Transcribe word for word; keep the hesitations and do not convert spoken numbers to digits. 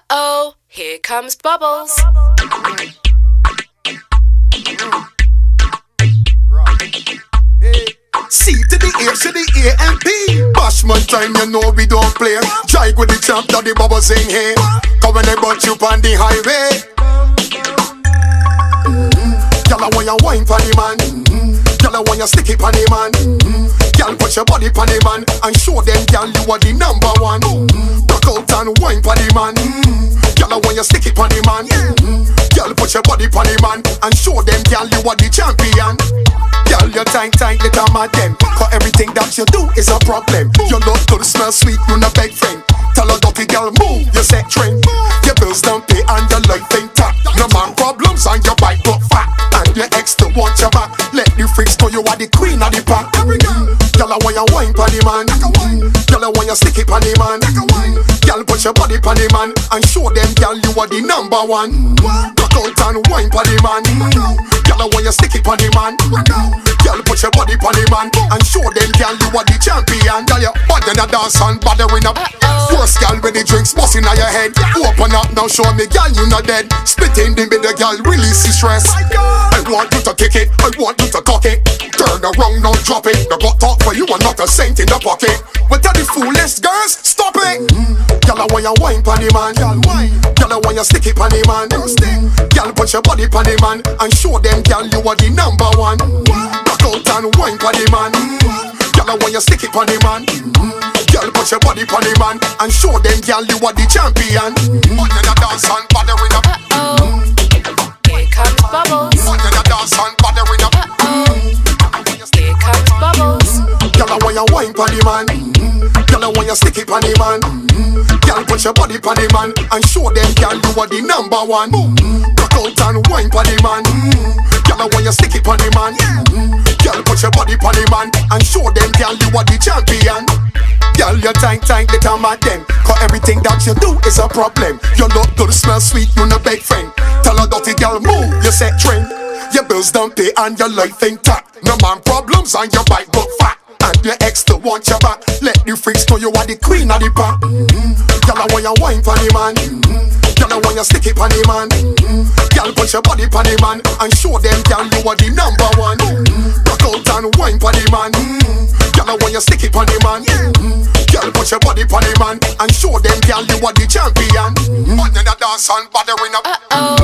Uh-oh, here comes Bubbles. C to the A, to the A and P. Bashman time, you know we don't play. Jig with the champ, that the Bubbles sing here. Come when they bought you on the highway. Girl, I want you wine for the man. Girl, I want you stick it for the man. Girl, put your body for the man and show them, girl, you are the number one. Rock out and wine for the man. Girl, I want you stick it for the man. Girl, put your body for the man and show them, girl, you are the champion. Girl, you're tight, tight, little mad them. Cause everything that you do is a problem. Your look good, smell sweet, you're not big friend. Tell a dirty girl, move, you set trend. Your bills don't pay and your life ain't top. No man problems and your bike got fat. And your ex to want your back. Let the freaks know you are the queen of the pack. Girl, I want you wine for the man. Girl, I want you stick it for the man. Girl, put your body for the man and show them, girl, you are the number one. Rock out and wine for the man. Girl, I want you stick it for the man. Girl, put your body for the man and show them, girl, you are the champion. Girl, you bad in a dance and bothering up. First girl with the drinks busting on your head. Open up now, show me, girl, you not dead. Spit in the middle, girl, release the stress. I want you to kick it, I want you to cock it. Turn around, now drop it. The got talk for you and not a cent in the pocket. But tell the foolish girls, stop it. Girl, I want you wine for the man. Girl, I want you stick it for the man. Girl, put your body for the man and show them, girl, you are the number one. Rock out and wine for the man. Girl, I want you stick it for the man. Girl, put your body for the man and show them, girl, you are the champion. One in a dance and bothering up. Uh-oh, here comes Bubbles. One in a dance and bothering up. Uh-oh, here comes Bubbles. Girl, I want you wine for the man. Girl, I want you stick it for the man. Girl, put your body for the man and show them, girl, you are the number one. Rock out and wine for the man. Girl, I want you stick it for the man. Girl, put your body for the man and show them, girl, you are the champion. Girl, you're tight, tight, little mad them. Cause everything that you do is a problem. You look good, smell sweet, you're not big friend. Tell a dirty girl, move, you set trend. Your bills don't pay and your life ain't tapped. No man problems and your bike got fat. And your ex to want your back. Let the freaks know you are the queen of the pack. Girl, I want you wine for the man. Girl, I want you stick it for the man. Girl, put your body for the man and show them, girl, you are the number one. Rock out and wine for the man. Girl, I want you stick it for the man. Girl, put your body for the man and show them, girl, you are the champion. One in a dance and bothering up. Uh-oh,